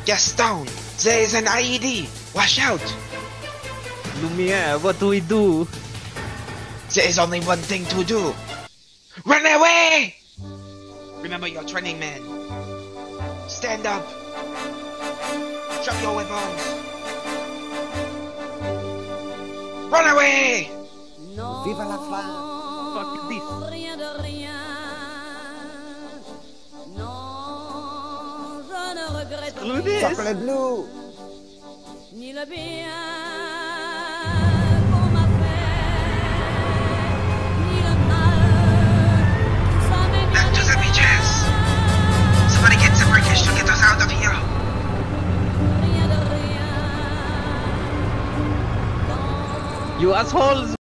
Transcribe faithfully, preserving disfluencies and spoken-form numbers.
Gaston, there is an I E D. Watch out. Lumiere, what do we do? There is only one thing to do. Run away! Remember your training, man. Stand up. Drop your weapons. Run away! Viva la flamme! Fuck this. Rien de rien. Non, je ne regrette Screw this. Chocolate blue! ni le bien qu'on m'a fait, ni le mal. Tout ça m'est bien Back to the égal. beaches. Somebody get some wreckage to get us out of here. Rien de rien. Dans You assholes!